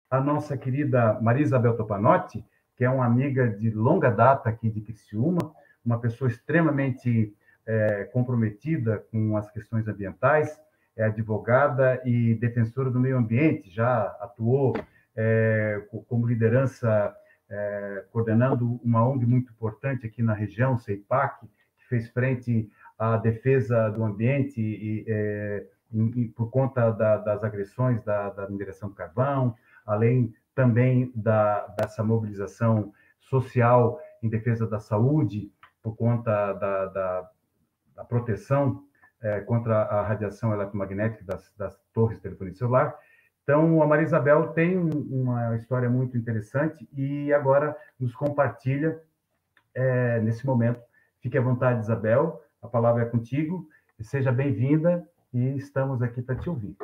a nossa querida Maria Isabel Topanotti, que é uma amiga de longa data aqui de Criciúma, uma pessoa extremamente comprometida com as questões ambientais, é advogada e defensora do meio ambiente, já atuou como liderança, coordenando uma ONG muito importante aqui na região, CEIPAC, que fez frente à defesa do ambiente por conta das agressões da mineração do carvão, além também dessa mobilização social em defesa da saúde, por conta da proteção contra a radiação eletromagnética das torres de telefonia celular. Então, a Maria Isabel tem uma história muito interessante e agora nos compartilha nesse momento. Fique à vontade, Isabel, a palavra é contigo, seja bem-vinda e estamos aqui para te ouvir.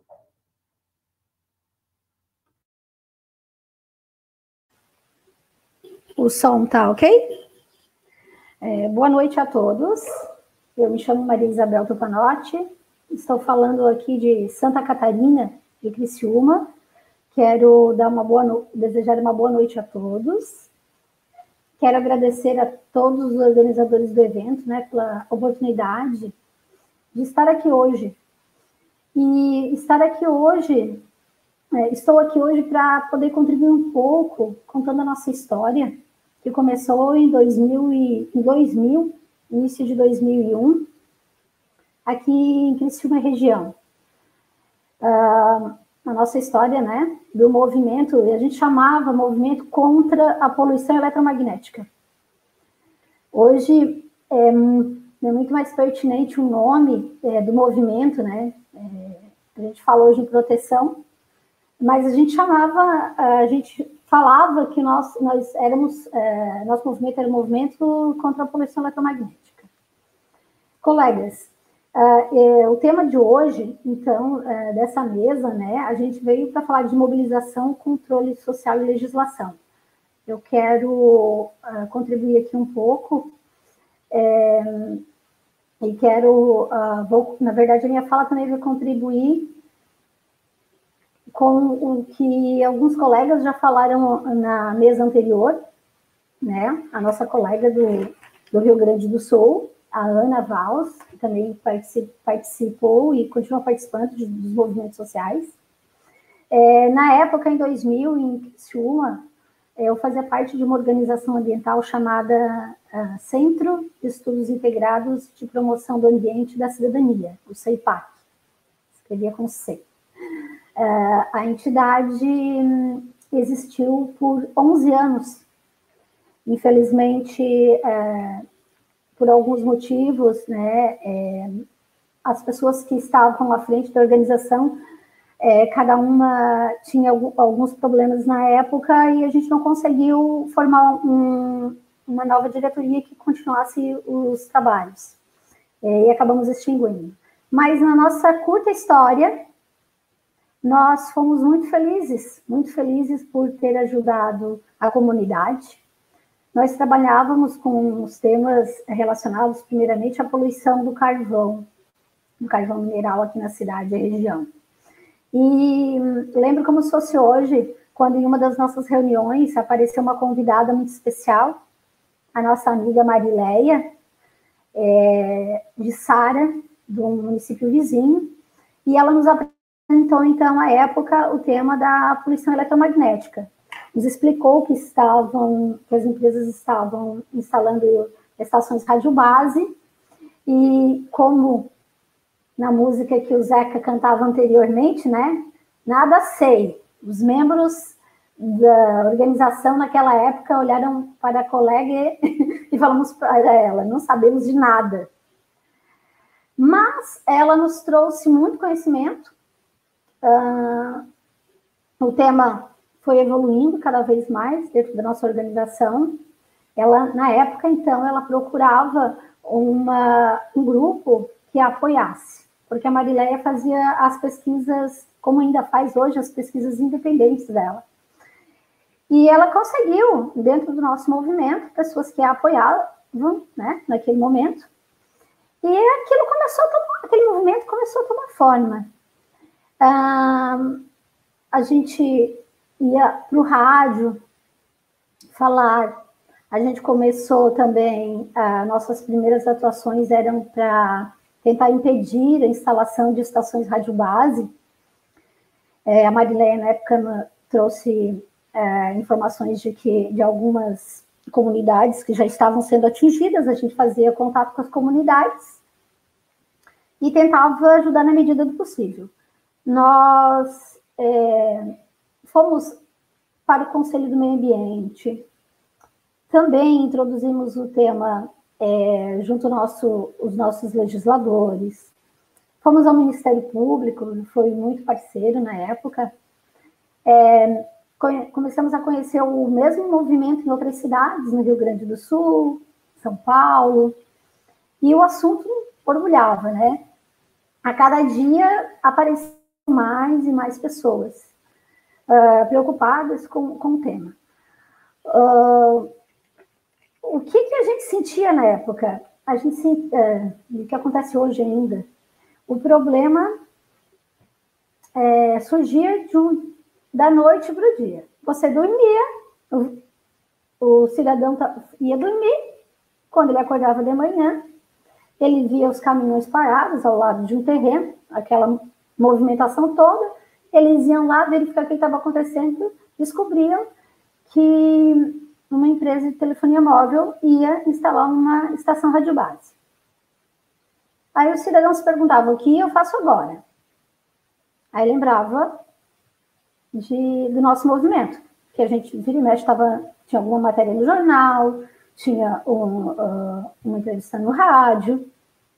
O som tá ok? Boa noite a todos. Eu me chamo Maria Isabel Topanotti, estou falando aqui de Santa Catarina, de Criciúma. Quero desejar uma boa noite a todos. Quero agradecer a todos os organizadores do evento, né, pela oportunidade de estar aqui hoje. E estar aqui hoje, estou aqui hoje para poder contribuir um pouco contando a nossa história, que começou em 2000, início de 2001, aqui em Criciúma região. A nossa história, né, do movimento, a gente chamava movimento contra a poluição eletromagnética. Hoje é muito mais pertinente o nome do movimento, né, a gente fala hoje em proteção, mas a gente falava que nosso movimento era um movimento contra a poluição eletromagnética. Colegas, o tema de hoje, então, dessa mesa, né, a gente veio para falar de mobilização, controle social e legislação. Eu quero contribuir aqui um pouco e quero, na verdade, a minha fala também vai contribuir com o que alguns colegas já falaram na mesa anterior, né? A nossa colega do Rio Grande do Sul, a Ana Valls, que também participou e continua participando dos movimentos sociais. Na época, em 2000, em Criciúma, eu fazia parte de uma organização ambiental chamada Centro de Estudos Integrados de Promoção do Ambiente e da Cidadania, o CEIPAC. Escrevia com C. A entidade existiu por 11 anos. Infelizmente, por alguns motivos, né, as pessoas que estavam à frente da organização, cada uma tinha alguns problemas na época e a gente não conseguiu formar uma nova diretoria que continuasse os trabalhos. E acabamos extinguindo. Mas na nossa curta história, nós fomos muito felizes por ter ajudado a comunidade. Nós trabalhávamos com os temas relacionados, primeiramente, à poluição do carvão mineral aqui na cidade e região. E lembro como se fosse hoje, quando em uma das nossas reuniões apareceu uma convidada muito especial, a nossa amiga Marileia, de Sara, do município vizinho, e ela nos apresentou, então, à época, o tema da poluição eletromagnética. Nos explicou que as empresas estavam instalando estações radiobase e como na música que o Zeca cantava anteriormente, né? Nada sei. Os membros da organização naquela época olharam para a colega e falamos para ela, não sabemos de nada. Mas ela nos trouxe muito conhecimento. O tema foi evoluindo cada vez mais dentro da nossa organização. Ela, na época, então, ela procurava um grupo que a apoiasse, porque a Marileia fazia as pesquisas, como ainda faz hoje, as pesquisas independentes dela. E ela conseguiu, dentro do nosso movimento, pessoas que a apoiavam, né, naquele momento, e aquele movimento começou a tomar forma. A gente ia para o rádio falar. A gente começou também, nossas primeiras atuações eram para tentar impedir a instalação de estações rádio base. A Marileia, na época, trouxe informações de algumas comunidades que já estavam sendo atingidas, a gente fazia contato com as comunidades e tentava ajudar na medida do possível. Nós fomos para o Conselho do Meio Ambiente, também introduzimos o tema junto aos nossos legisladores, fomos ao Ministério Público, foi muito parceiro na época, começamos a conhecer o mesmo movimento em outras cidades, no Rio Grande do Sul, São Paulo, e o assunto orgulhava, né? A cada dia apareciam mais e mais pessoas preocupadas com o tema. O que a gente sentia na época? A gente o que acontece hoje ainda? O problema surgia da noite para o dia. Você dormia, o cidadão ia dormir, quando ele acordava de manhã, ele via os caminhões parados ao lado de um terreno, aquela movimentação toda, eles iam lá verificar o que estava acontecendo, descobriam que uma empresa de telefonia móvel ia instalar uma estação radiobase. Aí o cidadão se perguntava, o que eu faço agora? Aí lembrava do nosso movimento, que a gente vira e mexe, tinha alguma matéria no jornal, tinha uma entrevista no rádio.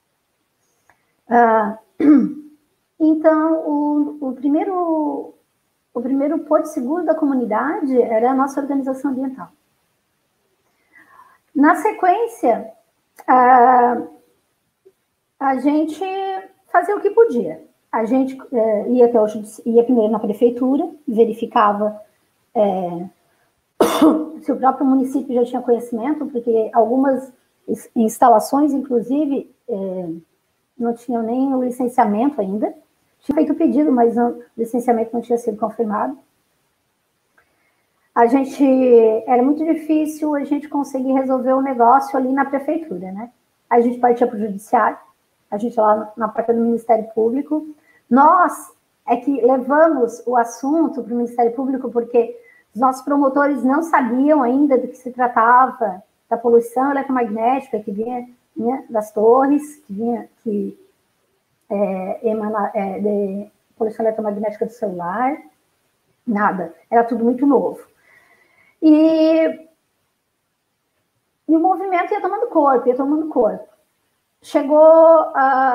Então, o primeiro porto seguro da comunidade era a nossa organização ambiental. Na sequência, a gente fazia o que podia. A gente ia primeiro na prefeitura, verificava se o próprio município já tinha conhecimento, porque algumas instalações, inclusive, não tinham nem o licenciamento ainda. Tinha feito o pedido, mas o licenciamento não tinha sido confirmado. Era muito difícil a gente conseguir resolver o negócio ali na prefeitura, né? A gente partia para o judiciário, a gente lá na porta do Ministério Público. Nós que levamos o assunto para o Ministério Público porque os nossos promotores não sabiam ainda do que se tratava, da poluição eletromagnética que vinha das torres, que emana de poluição eletromagnética do celular, nada, era tudo muito novo. E o movimento ia tomando corpo. Chegou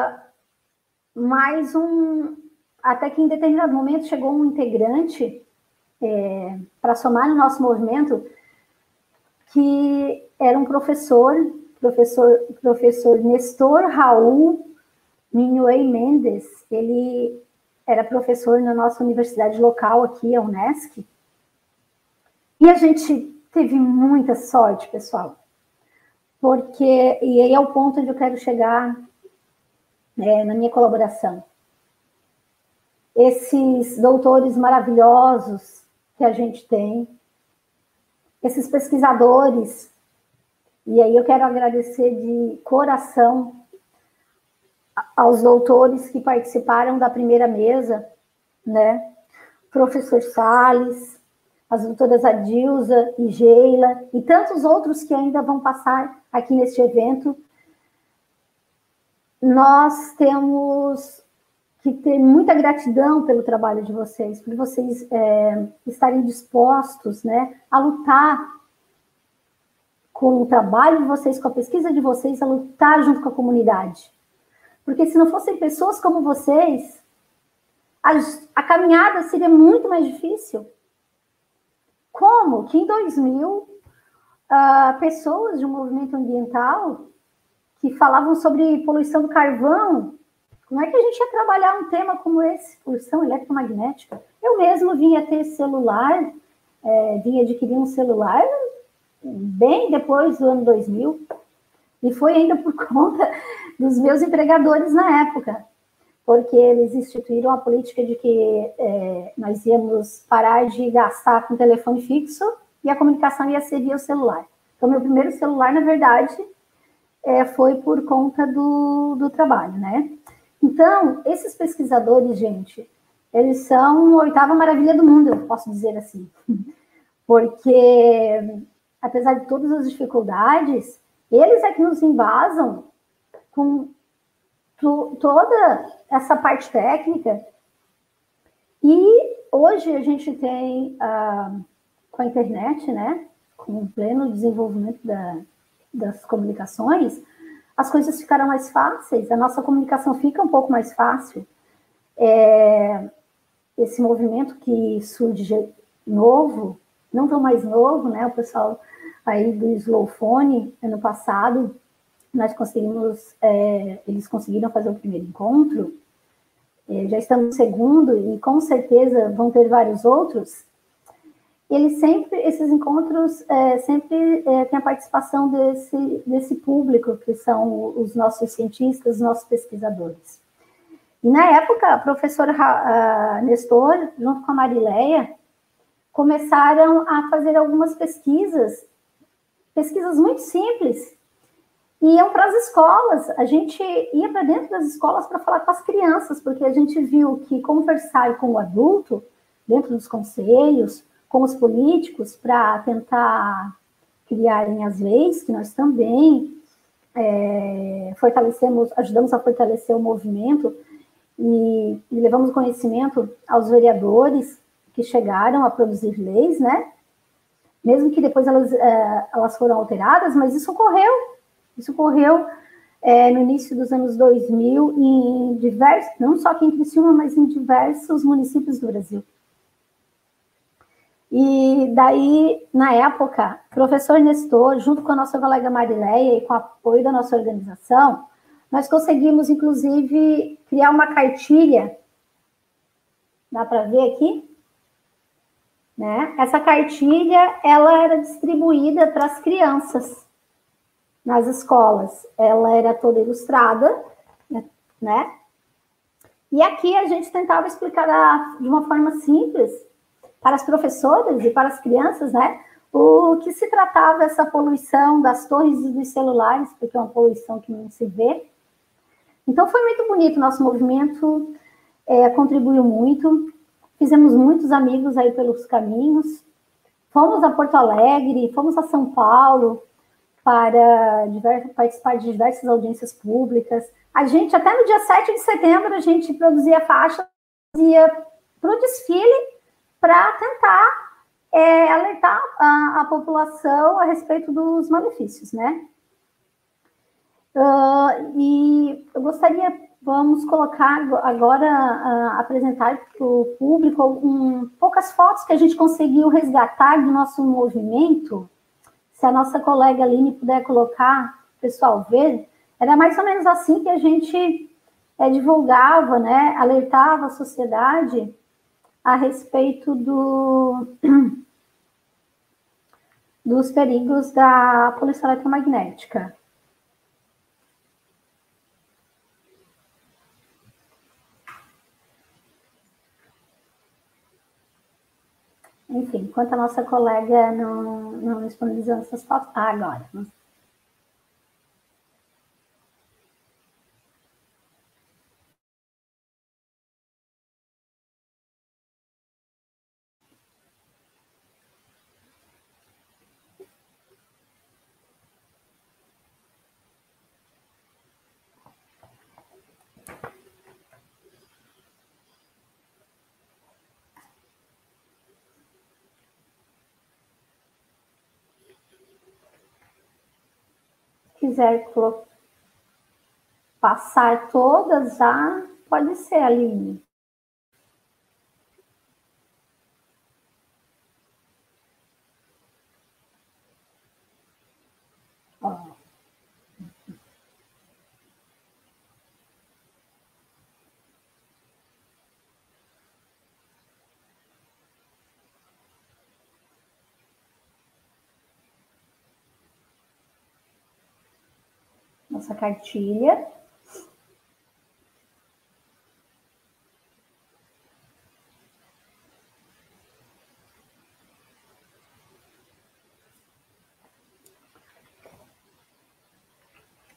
até que em determinado momento chegou um integrante para somar no nosso movimento, que era um professor Nestor Raul Minuei Mendes. Ele era professor na nossa universidade local aqui, a Unesc. E a gente teve muita sorte, pessoal, e aí é o ponto onde eu quero chegar na minha colaboração. Esses doutores maravilhosos que a gente tem, esses pesquisadores, e aí eu quero agradecer de coração aos doutores que participaram da primeira mesa, né? Professor Salles, as doutoras Adilza e Geila, e tantos outros que ainda vão passar aqui neste evento. Nós temos que ter muita gratidão pelo trabalho de vocês, por vocês estarem dispostos, né, a lutar com o trabalho de vocês, com a pesquisa de vocês, a lutar junto com a comunidade. Porque se não fossem pessoas como vocês, a caminhada seria muito mais difícil. Como que em 2000, pessoas de um movimento ambiental que falavam sobre poluição do carvão, como é que a gente ia trabalhar um tema como esse, poluição eletromagnética? Eu mesmo vinha ter celular, vinha adquirir um celular bem depois do ano 2000, e foi ainda por conta dos meus empregadores na época, porque eles instituíram a política de que nós íamos parar de gastar com telefone fixo e a comunicação ia ser via o celular. Então, meu primeiro celular, na verdade, foi por conta do trabalho, né? Então, esses pesquisadores, gente, eles são a oitava maravilha do mundo, eu posso dizer assim. Porque, apesar de todas as dificuldades, eles é que nos embasam com toda essa parte técnica. E hoje a gente tem, com a internet, né, com o pleno desenvolvimento das comunicações, as coisas ficaram mais fáceis, a nossa comunicação fica um pouco mais fácil. Esse movimento que surge novo, não tão mais novo, né, o pessoal aí do Slowphone, ano passado, nós conseguimos, eles conseguiram fazer o primeiro encontro, já estamos no segundo, e com certeza vão ter vários outros. Esses encontros sempre têm a participação desse público, que são os nossos cientistas, os nossos pesquisadores. E na época, a professora Nestor, junto com a Marileia, começaram a fazer algumas pesquisas muito simples, e iam para as escolas. A gente ia para dentro das escolas para falar com as crianças, porque a gente viu que conversar com o adulto, dentro dos conselhos, com os políticos, para tentar criarem as leis, que nós também ajudamos a fortalecer o movimento, e levamos conhecimento aos vereadores que chegaram a produzir leis, né? Mesmo que depois elas foram alteradas, mas isso ocorreu. Isso ocorreu no início dos anos 2000, em diversos, não só aqui em Criciúma, mas em diversos municípios do Brasil. E daí, na época, o professor Nestor, junto com a nossa colega Marileia e com o apoio da nossa organização, nós conseguimos, inclusive, criar uma cartilha. Dá para ver aqui? Né? Essa cartilha, ela era distribuída para as crianças nas escolas. Ela era toda ilustrada, né? E aqui a gente tentava explicar de uma forma simples para as professoras e para as crianças, né? O que se tratava essa poluição das torres e dos celulares, porque é uma poluição que não se vê. Então foi muito bonito o nosso movimento, contribuiu muito, fizemos muitos amigos aí pelos caminhos, fomos a Porto Alegre, fomos a São Paulo, para participar de diversas audiências públicas. A gente, até no dia 7 de setembro, a gente produzia faixas, ia para o desfile para tentar alertar a população a respeito dos malefícios, né? E eu gostaria, vamos colocar agora, apresentar para o público poucas fotos que a gente conseguiu resgatar do nosso movimento. Se a nossa colega Aline puder colocar, o pessoal ver, era mais ou menos assim que a gente divulgava, né, alertava a sociedade a respeito dos perigos da poluição eletromagnética. Enfim, enquanto a nossa colega não disponibilizou essas fotos... agora. Quiser passar todas já, pode ser, Aline. Ó. Nossa cartilha.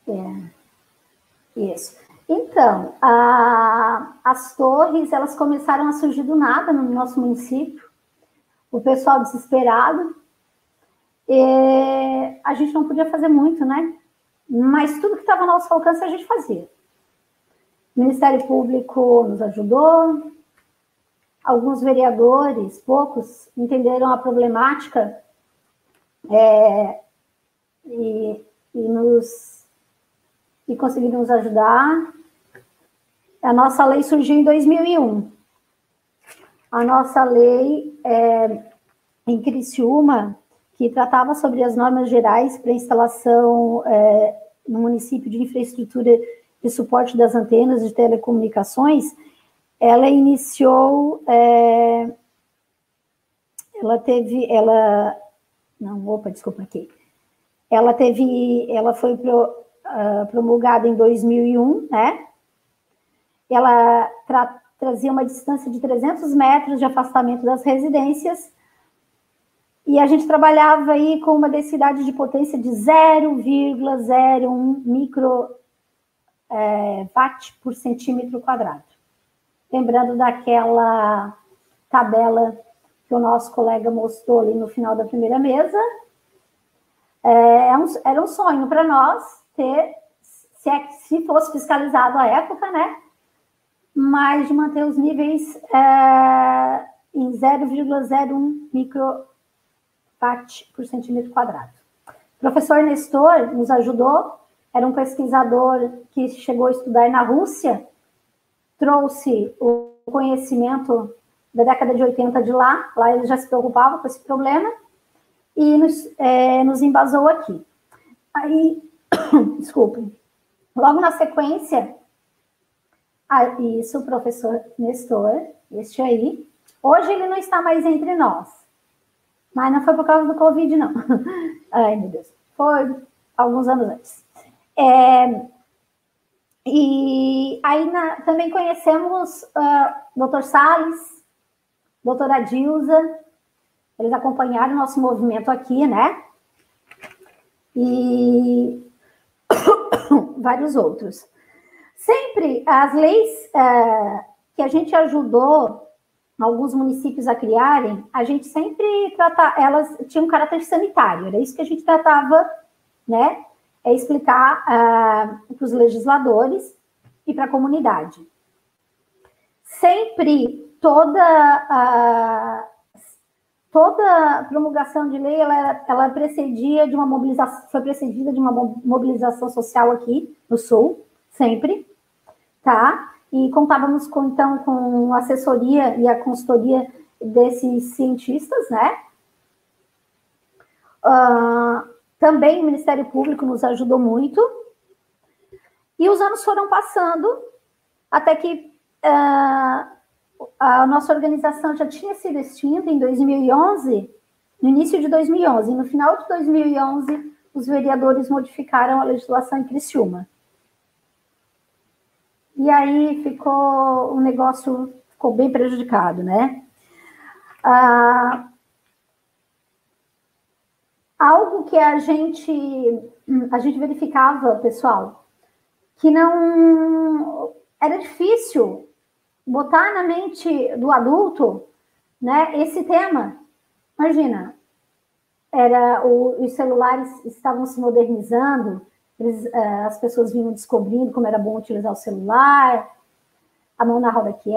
Isso. Então, as torres, elas começaram a surgir do nada no nosso município, o pessoal desesperado, a gente não podia fazer muito, né? Mas tudo que estava ao nosso alcance a gente fazia. O Ministério Público nos ajudou, alguns vereadores, poucos, entenderam a problemática e conseguiram nos ajudar. A nossa lei surgiu em 2001. A nossa lei em Criciúma, que tratava sobre as normas gerais para instalação no município de infraestrutura de suporte das antenas de telecomunicações, ela iniciou, ela foi promulgada em 2001, né? Ela trazia uma distância de 300 metros de afastamento das residências, e a gente trabalhava aí com uma densidade de potência de 0,01 microwatt por centímetro quadrado. Lembrando daquela tabela que o nosso colega mostrou ali no final da primeira mesa, era um sonho para nós ter, se fosse fiscalizado à época, né? Mas de manter os níveis em 0,01 microwatt por centímetro quadrado. O professor Nestor nos ajudou, era um pesquisador que chegou a estudar na Rússia, trouxe o conhecimento da década de 80 de lá ele já se preocupava com esse problema, e nos embasou aqui. Aí, desculpem, logo na sequência, isso, o professor Nestor, este aí, hoje ele não está mais entre nós, mas não foi por causa do Covid, não. Ai, meu Deus, foi alguns anos antes. E aí também conhecemos Dr. Salles, doutora Dilza, eles acompanharam o nosso movimento aqui, né? E vários outros. Sempre as leis que a gente ajudou alguns municípios a criarem, a gente sempre elas tinham um caráter sanitário, era isso que a gente tratava, né? Explicar para os legisladores e para a comunidade. Sempre toda promulgação de lei, ela precedia de uma mobilização, foi precedida de uma mobilização social aqui no Sul, sempre, tá? E contávamos então com a assessoria e a consultoria desses cientistas, né? Também o Ministério Público nos ajudou muito. E os anos foram passando, até que a nossa organização já tinha sido extinta em 2011, no início de 2011. E no final de 2011, os vereadores modificaram a legislação em Criciúma. E aí o negócio ficou bem prejudicado, né? Algo que a gente verificava, pessoal, que não era difícil botar na mente do adulto, né, esse tema. Imagina, os celulares estavam se modernizando, as pessoas vinham descobrindo como era bom utilizar o celular, a mão na roda que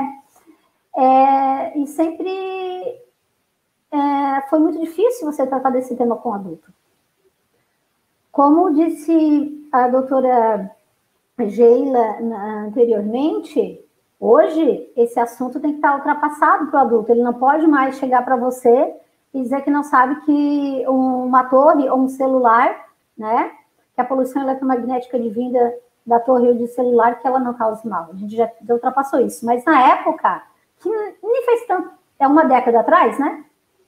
e sempre foi muito difícil você tratar desse tema com adulto. Como disse a doutora Geila anteriormente, hoje esse assunto tem que estar ultrapassado para o adulto. Ele não pode mais chegar para você e dizer que não sabe que uma torre ou um celular, né, que a poluição eletromagnética advinda da torre ou de celular, que ela não causa mal. A gente já ultrapassou isso. Mas na época, que nem fez tanto, uma década atrás, né?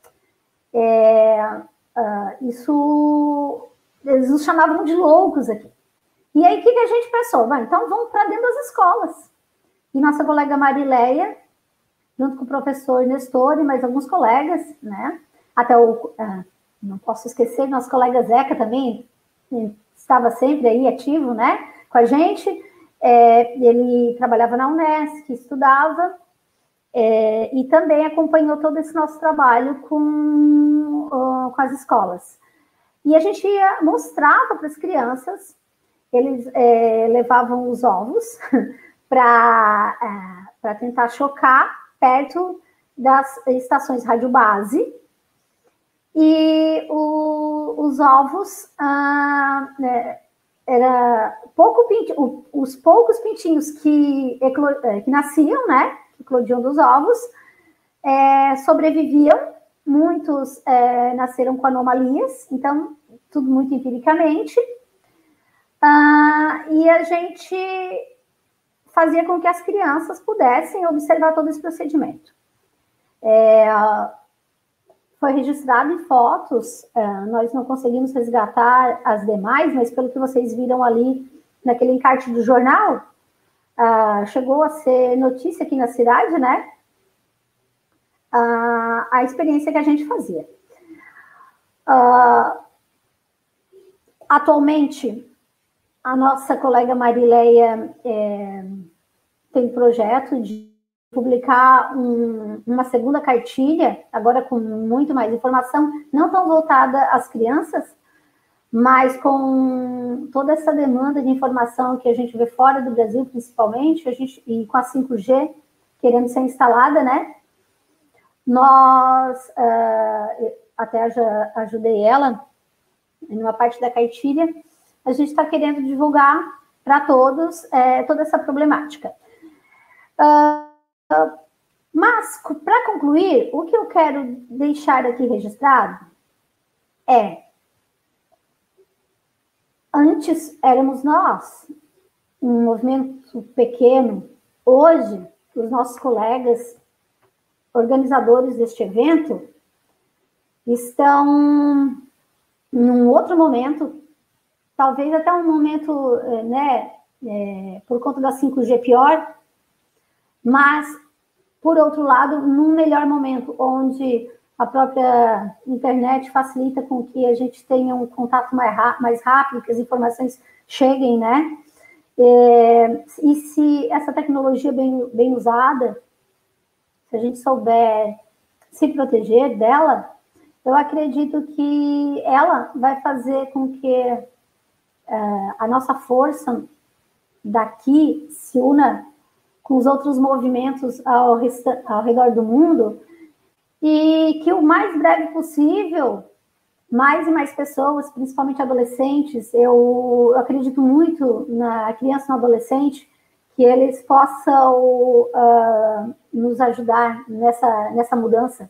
Isso, eles nos chamavam de loucos aqui. E aí, o que a gente pensou? Então, vamos para dentro das escolas. E nossa colega Marileia, junto com o professor Nestor e mais alguns colegas, né? Até não posso esquecer, nosso colega Zeca também estava sempre aí ativo, né, com a gente. Ele trabalhava na Unesc, estudava, e também acompanhou todo esse nosso trabalho com as escolas. E a gente mostrava para as crianças, eles levavam os ovos para tentar chocar perto das estações rádio base, e os ovos era os poucos pintinhos que nasciam, né, que eclodiam dos ovos, sobreviviam, muitos nasceram com anomalias, então tudo muito empiricamente, e a gente fazia com que as crianças pudessem observar todo esse procedimento. Foi registrado em fotos, nós não conseguimos resgatar as demais, mas pelo que vocês viram ali naquele encarte do jornal, chegou a ser notícia aqui na cidade, né? A experiência que a gente fazia. Atualmente, a nossa colega Marileia tem projeto de publicar uma segunda cartilha, agora com muito mais informação, não tão voltada às crianças, mas com toda essa demanda de informação que a gente vê fora do Brasil, principalmente, e com a 5G querendo ser instalada, né? Nós, até já ajudei ela, numa parte da cartilha, a gente está querendo divulgar para todos toda essa problemática. Mas, para concluir, o que eu quero deixar aqui registrado antes éramos nós, um movimento pequeno. Hoje, os nossos colegas organizadores deste evento estão num outro momento, talvez até um momento, por conta da 5G pior, mas, por outro lado, num melhor momento, onde a própria internet facilita com que a gente tenha um contato mais rápido, que as informações cheguem, né? E se essa tecnologia bem usada, se a gente souber se proteger dela, eu acredito que ela vai fazer com que a nossa força daqui se una com os outros movimentos ao redor do mundo, e que o mais breve possível, mais e mais pessoas, principalmente adolescentes, eu acredito muito na criança e no adolescente, que eles possam nos ajudar nessa mudança.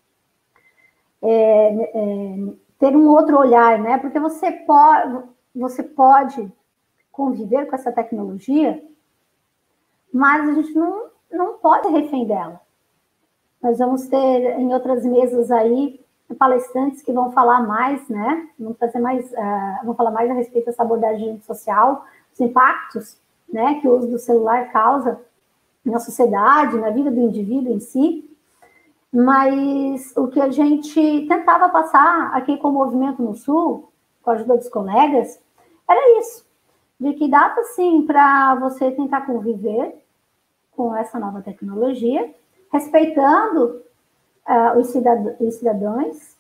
Ter um outro olhar, né? Porque você pode conviver com essa tecnologia, mas a gente não pode refém dela. Nós vamos ter em outras mesas aí palestrantes que vão falar mais, né? Vão falar mais a respeito dessa abordagem social, os impactos, né, que o uso do celular causa na sociedade, na vida do indivíduo em si. Mas o que a gente tentava passar aqui com o Movimento no Sul, com a ajuda dos colegas, era isso, de que dá, sim, para você tentar conviver com essa nova tecnologia, respeitando os cidadãos,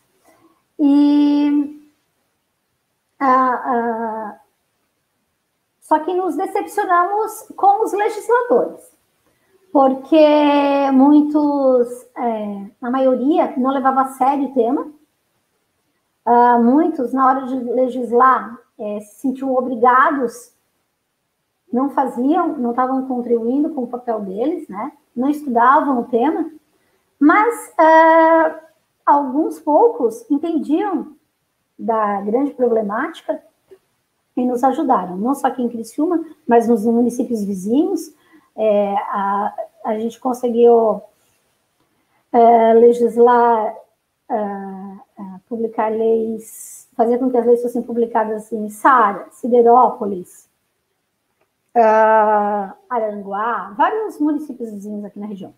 e só que nos decepcionamos com os legisladores, porque muitos, a maioria, não levava a sério o tema. Muitos, na hora de legislar, se sentiam obrigados, não faziam, não estavam contribuindo com o papel deles, né? Não estudavam o tema, mas alguns poucos entendiam da grande problemática e nos ajudaram, não só aqui em Criciúma, mas nos municípios vizinhos. A gente conseguiu legislar, publicar leis, fazer com que as leis fossem publicadas em Sara, Siderópolis, Araranguá, vários municípios vizinhos aqui na região.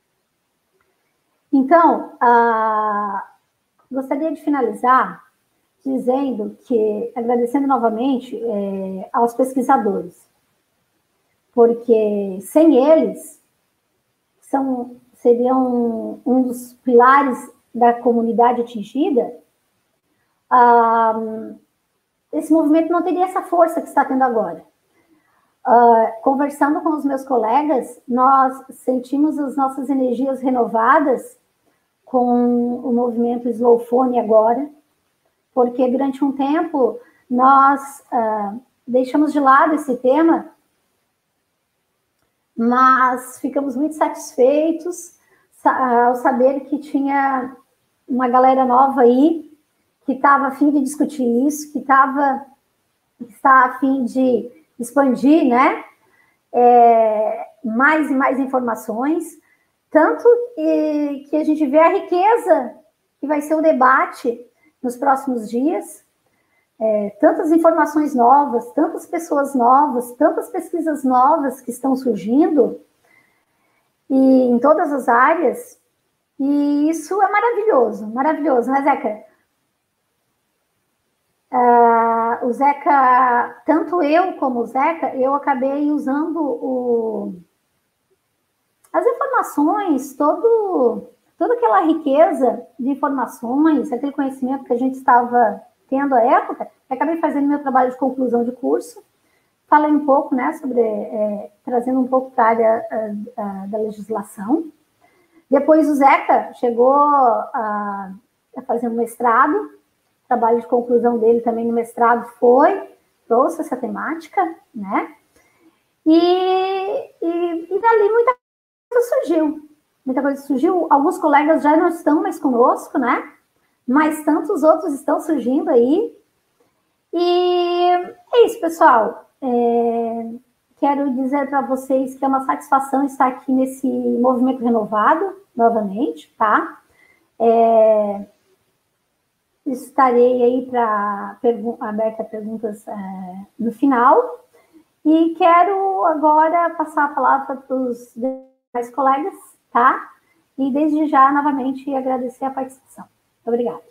Então, gostaria de finalizar dizendo que, agradecendo novamente aos pesquisadores, porque sem eles, seriam um dos pilares da comunidade atingida, esse movimento não teria essa força que está tendo agora. Conversando com os meus colegas, nós sentimos as nossas energias renovadas com o movimento Slow Phone agora, porque durante um tempo nós deixamos de lado esse tema, mas ficamos muito satisfeitos ao saber que tinha uma galera nova aí que estava a fim de discutir isso, que está a fim de expandir, né, mais e mais informações, tanto que a gente vê a riqueza que vai ser o debate nos próximos dias, tantas informações novas, tantas pessoas novas, tantas pesquisas novas que estão surgindo, e em todas as áreas, e isso é maravilhoso, maravilhoso, né, Zeca? O Zeca, tanto eu como o Zeca, eu acabei usando as informações, toda aquela riqueza de informações, aquele conhecimento que a gente estava tendo à época, acabei fazendo meu trabalho de conclusão de curso, falei um pouco, né, sobre, trazendo um pouco para a área da legislação. Depois o Zeca chegou a fazer um mestrado, o trabalho de conclusão dele também no mestrado trouxe essa temática, né, e dali muita coisa surgiu, alguns colegas já não estão mais conosco, né, mas tantos outros estão surgindo aí, e é isso, pessoal. Quero dizer para vocês que é uma satisfação estar aqui nesse movimento renovado, novamente, tá? Estarei aí para aberta a perguntas no final, e quero agora passar a palavra para os demais colegas, tá? E desde já, novamente, agradecer a participação. Muito obrigada.